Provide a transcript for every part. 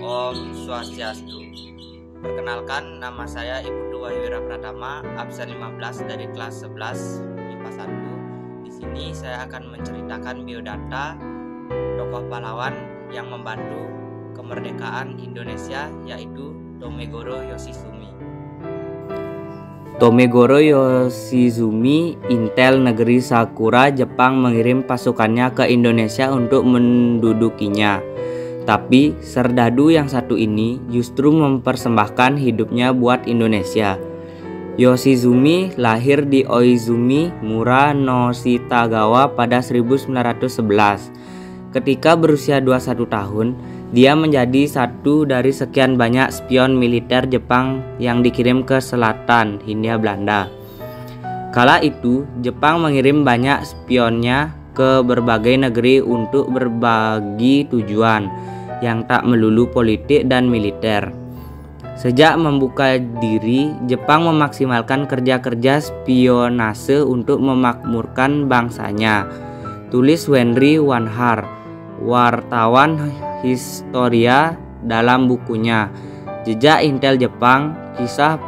Om Swastiastu. Perkenalkan, nama saya Ibu Wahyu Wira Pratama, absen 15 dari kelas 11 IPA 1. Di sini saya akan menceritakan biodata tokoh pahlawan yang membantu kemerdekaan Indonesia, yaitu Tomegoro Yoshizumi. Tomegoro Yoshizumi, Intel Negeri Sakura, Jepang mengirim pasukannya ke Indonesia untuk mendudukinya. Tapi serdadu yang satu ini justru mempersembahkan hidupnya buat Indonesia. Yoshizumi lahir di Oizumi, Mura, Noshitagawa pada 1911. Ketika berusia 21 tahun, dia menjadi satu dari sekian banyak spion militer Jepang yang dikirim ke selatan Hindia Belanda. Kala itu, Jepang mengirim banyak spionnya ke berbagai negeri untuk berbagi tujuan yang tak melulu politik dan militer. Sejak membuka diri, Jepang memaksimalkan kerja-kerja spionase untuk memakmurkan bangsanya. Tulis Henry Wanhar, wartawan Historia, dalam bukunya Jejak Intel Jepang, kisah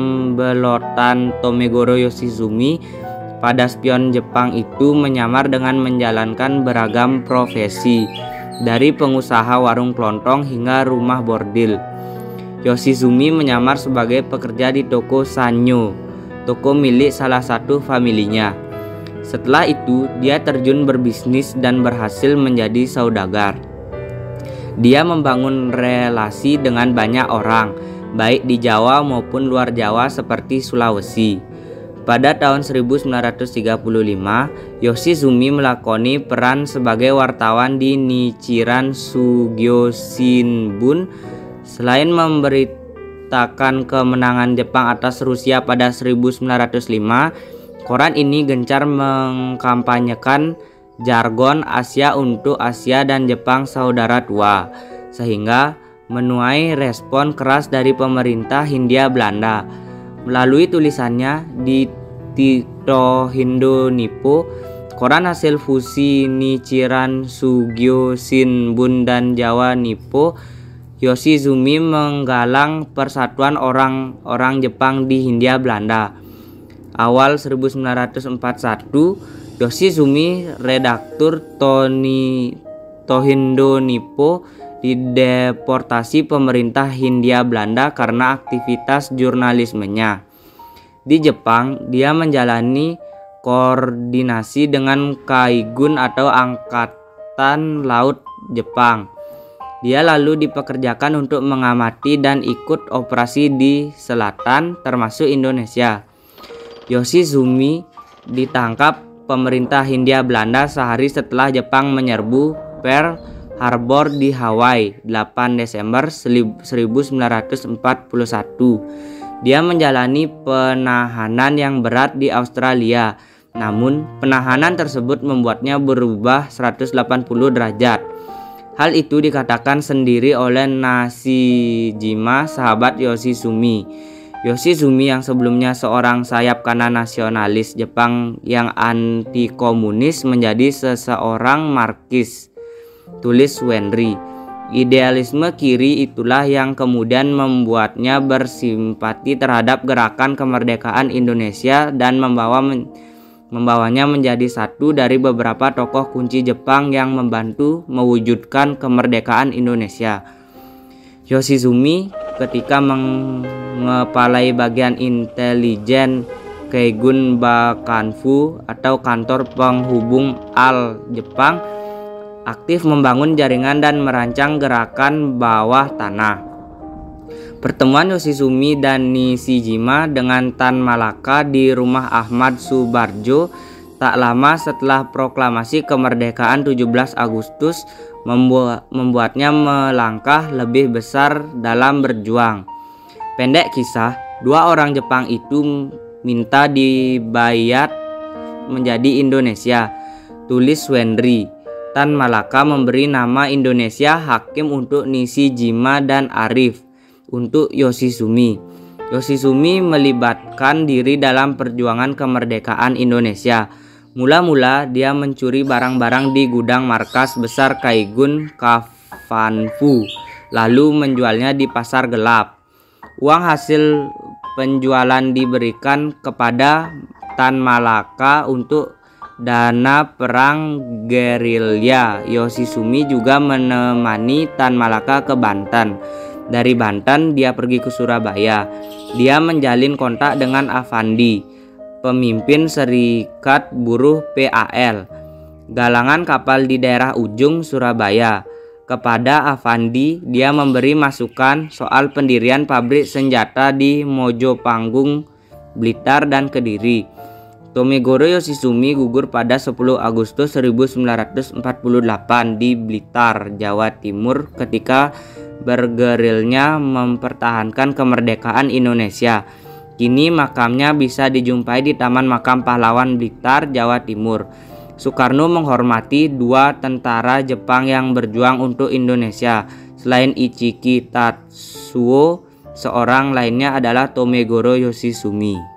pembelotan Tomegoro Yoshizumi pada spion Jepang itu menyamar dengan menjalankan beragam profesi, dari pengusaha warung kelontong hingga rumah bordil. Yoshizumi menyamar sebagai pekerja di toko Sanyo, toko milik salah satu familinya. Setelah itu, dia terjun berbisnis dan berhasil menjadi saudagar. Dia membangun relasi dengan banyak orang, baik di Jawa maupun luar Jawa seperti Sulawesi. Pada tahun 1935, Yoshizumi melakoni peran sebagai wartawan di Nichiren Sugyo Shimbun. Selain memberitakan kemenangan Jepang atas Rusia pada 1905, koran ini gencar mengkampanyekan jargon Asia untuk Asia dan Jepang saudara tua, sehingga menuai respon keras dari pemerintah Hindia Belanda. Melalui tulisannya di Tohindo Nippo, koran hasil fusi Nichiren Sugyo Shimbun dan Jawa Nippo, Yoshizumi menggalang persatuan orang-orang Jepang di Hindia Belanda. Awal 1941, Yoshizumi, redaktur Tohindo Nippo, dideportasi pemerintah Hindia Belanda karena aktivitas jurnalismenya. Di Jepang, dia menjalani koordinasi dengan Kaigun atau Angkatan Laut Jepang. Dia lalu dipekerjakan untuk mengamati dan ikut operasi di selatan, termasuk Indonesia. Yoshizumi ditangkap pemerintah Hindia Belanda sehari setelah Jepang menyerbu Pearl Harbor di Hawaii, 8 Desember 1941. Dia menjalani penahanan yang berat di Australia. Namun, penahanan tersebut membuatnya berubah 180 derajat. Hal itu dikatakan sendiri oleh Nishijima, sahabat Yoshizumi. Yoshizumi yang sebelumnya seorang sayap kanan nasionalis Jepang yang anti komunis menjadi seseorang Marxis. Tulis Henry. Idealisme kiri itulah yang kemudian membuatnya bersimpati terhadap gerakan kemerdekaan Indonesia dan membawanya menjadi satu dari beberapa tokoh kunci Jepang yang membantu mewujudkan kemerdekaan Indonesia. Yoshizumi ketika mengepalai bagian intelijen Keigun Bakanfu atau kantor penghubung AL Jepang, aktif membangun jaringan dan merancang gerakan bawah tanah. Pertemuan Yoshizumi dan Nishijima dengan Tan Malaka di rumah Ahmad Subarjo tak lama setelah proklamasi kemerdekaan 17 Agustus membuatnya melangkah lebih besar dalam berjuang. Pendek kisah, dua orang Jepang itu minta dibayat menjadi Indonesia. Tulis Henry. Tan Malaka memberi nama Indonesia Hakim untuk Nishijima dan Arif untuk Yoshizumi. Yoshizumi melibatkan diri dalam perjuangan kemerdekaan Indonesia. Mula-mula dia mencuri barang-barang di gudang markas besar Kaigun Kafanfu. lalu menjualnya di pasar gelap. Uang hasil penjualan diberikan kepada Tan Malaka untuk dana perang gerilya. Yoshizumi juga menemani Tan Malaka ke Banten. Dari Banten dia pergi ke Surabaya. Dia menjalin kontak dengan Afandi, pemimpin Serikat Buruh PAL, galangan kapal di daerah Ujung, Surabaya. Kepada Afandi, dia memberi masukan soal pendirian pabrik senjata di Mojopanggung, Blitar, dan Kediri. Tomegoro Yoshizumi gugur pada 10 Agustus 1948 di Blitar, Jawa Timur ketika bergerilnya mempertahankan kemerdekaan Indonesia. Kini makamnya bisa dijumpai di Taman Makam Pahlawan Blitar, Jawa Timur. Soekarno menghormati 2 tentara Jepang yang berjuang untuk Indonesia. Selain Ichiki Tatsuo, seorang lainnya adalah Tomegoro Yoshizumi.